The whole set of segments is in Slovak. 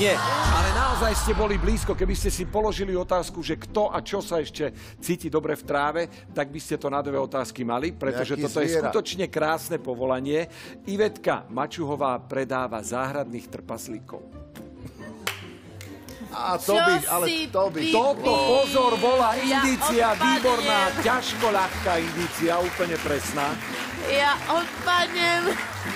Nie, ale naozaj ste boli blízko. Keby ste si položili otázku, že kto a čo sa ešte cíti dobre v tráve, tak by ste to na 2 otázky mali, pretože toto je skutočne krásne povolanie. Ivetka Mačuhová predáva záhradných trpaslíkov. A to by, ale to by... Toto, pozor, bola indícia výborná, ťažko ľahká indícia, úplne presná. Ja odpadnem.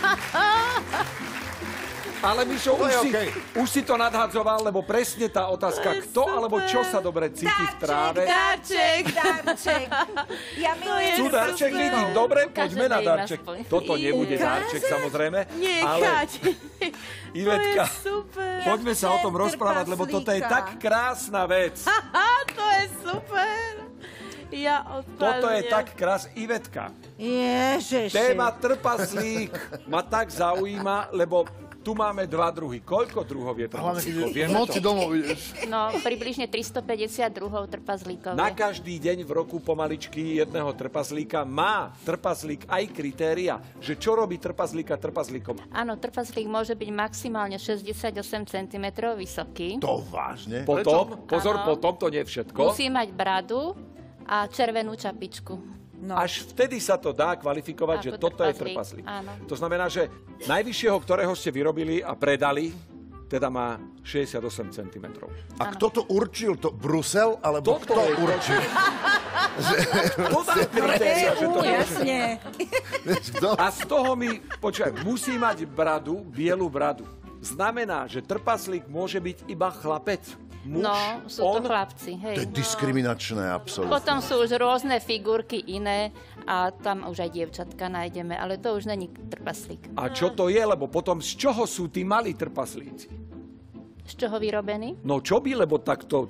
Ale Mišo, už si to nadhadzoval, lebo presne tá otázka, kto alebo čo sa dobre cíti v tráve. Darček. Ja milujem. Chcú darček, vidím. Dobre, poďme na darček. Toto nebude darček, samozrejme. Nie, ale Ivetka, super. poďme sa o tom rozprávať, lebo toto je tak krásna vec. To je super. Ja odpadnem. Toto je tak krásne. Ivetka, Ježiši. téma trpaslík ma tak zaujíma, lebo tu máme 2 druhy. Koľko druhov je trpaslíkov? Noci domov ideš. No, približne 350 druhov trpaslíkov. Na každý deň v roku pomaličky jedného trpaslíka má trpaslík aj kritéria, že čo robí trpaslíka trpaslíkom. Áno, trpaslík môže byť maximálne 68 cm vysoký. To vážne? Potom, pozor, Áno. potom to nie je všetko. Musí mať bradu a červenú čapičku. No. Až vtedy sa to dá kvalifikovať, že toto je trpaslík. Áno. To znamená, že najvyššieho, ktorého ste vyrobili a predali, teda má 68 cm. A kto to určil? To Brusel? Alebo kto určil? To dá kritéria, že to môže. Jasne. A z toho mi, počkaj, musí mať bradu, bielu bradu. Znamená, že trpaslík môže byť iba chlapec. Muž, No, sú to chlapci, To je hej. diskriminačné, absolútne. Potom sú už rôzne figurky iné a tam už aj dievčatka nájdeme, ale to už není trpaslík. A čo to je? Lebo potom z čoho sú tí malí trpaslíci? Z čoho vyrobený? No čo by, lebo takto...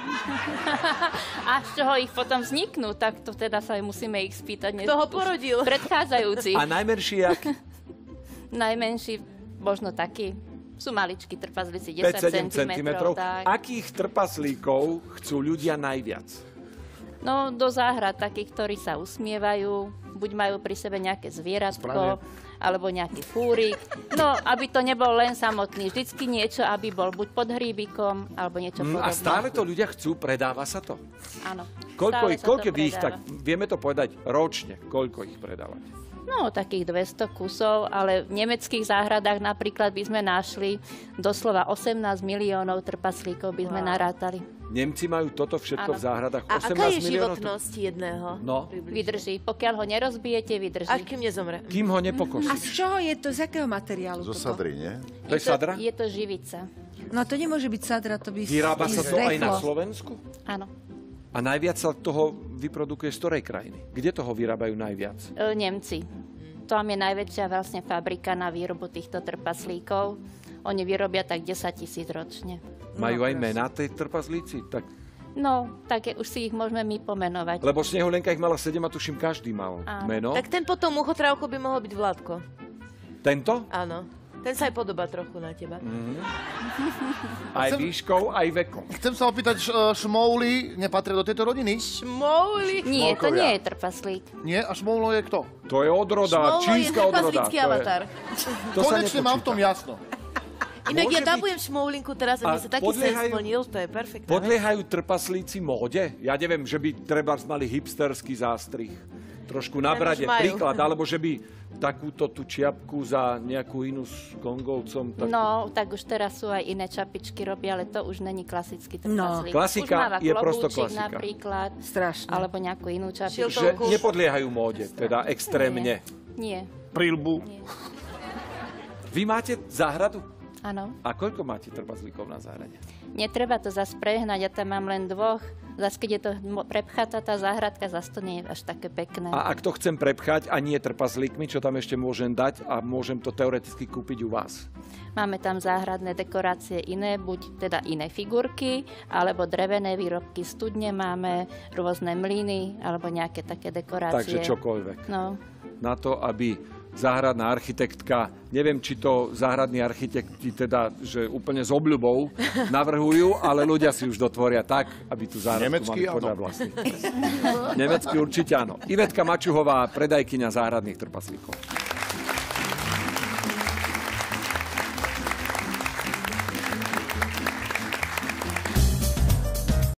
A z čoho ich potom vzniknú, tak to teda sa musíme ich spýtať. Kto ho porodil? Predchádzajúci. A najmenší jak? Najmenší, možno taký. Sú maličkí trpaslíci, 10 5-7 cm. cm. Akých trpaslíkov chcú ľudia najviac? No, do záhrad takých, ktorí sa usmievajú, buď majú pri sebe nejaké zvieratko, alebo nejaký fúrik. No, aby to nebol len samotný, vždycky niečo, aby bol buď pod hríbikom, alebo niečo podobné. A stále to ľudia chcú? Predáva sa to? Áno. Koľko by ich tak, vieme to povedať ročne, koľko ich predávať? No, takých 200 kusov, ale v nemeckých záhradách napríklad by sme našli doslova 18 miliónov trpaslíkov by sme narátali. Nemci majú toto všetko Áno. v záhradách? A 18 aká je miliónov? životnosť jedného? No. Vydrží. Pokiaľ ho nerozbijete, vydrží. Až kým nezomre. Kým ho A nepokosíš. z čoho je to? Z akého materiálu Zo toto? sadry, nie? To je sadra? Je to živica. No to nemôže byť sadra, to by Vyrába sa to aj na zdechlo. Slovensku? Áno. A najviac sa toho vyprodukuje z ktorej krajiny? Kde toho vyrábajú najviac? Nemci. Tam je najväčšia vlastne fabrika na výrobu týchto trpaslíkov. Oni vyrobia tak 10 000 ročne. Majú aj mená tej trpaslíci? Tak, No, tak už si ich môžeme my pomenovať. lebo Snehulenka ich mala 7 a tuším každý mal Áno. meno. Tak ten potom muchotrávko by mohol byť Vládko. Tento? Áno. Ten sa aj podobá trochu na teba. Aj výškou, aj vekom. Chcem sa opýtať, šmouli nepatria do tejto rodiny? Šmouli. Nie, to Šmolkovia. nie je trpaslík. Nie? A šmoulo je kto? To je odroda, Šmoulo je čínska odroda. trpaslický avatar. To sa Konečne mám v tom nepočíta. jasno. Inak Môže ja dabujem šmoulinku teraz a A mne sa taký sen podliehajú- splnil, to je perfektné. Podliehajú trpaslíci móde? Ja neviem, že by treba mali hipsterský zástrih. Trošku na Ten už brade. majú. Príklad, alebo že by takúto tú čiapku za nejakú inú s kongolcom. Tak... No, tak už teraz sú aj iné čapičky robia, ale to už není klasický trpaslík. Klasika už máva je prosto klobúčik klasika. napríklad, Strašne. alebo nejakú inú čapičku. Že nepodliehajú móde, teda extrémne. Nie, Prilbu. Vy máte záhradu? áno. A koľko máte trpaslíkov na záhrade? Netreba to zas prehnať, ja tam mám len 2. Zas keď je to prepchatá tá záhradka, zas to nie je až také pekné. A ak to chcem prepchať a nie trpaslíkmi, čo tam ešte môžem dať a môžem to teoreticky kúpiť u vás? Máme tam záhradné dekorácie iné, buď teda iné figurky, alebo drevené výrobky, studne máme, rôzne mlyny, alebo nejaké také dekorácie. Takže čokoľvek. No, Na to, aby záhradná architektka, neviem, či to záhradní architekti teda, že úplne s obľubou navrhujú, ale ľudia si už dotvoria tak, aby tú záhradku Nemecký, mali podľa áno. vlastných. Nemecký určite áno. Ivetka Mačuhová, predajkyňa záhradných trpaslíkov.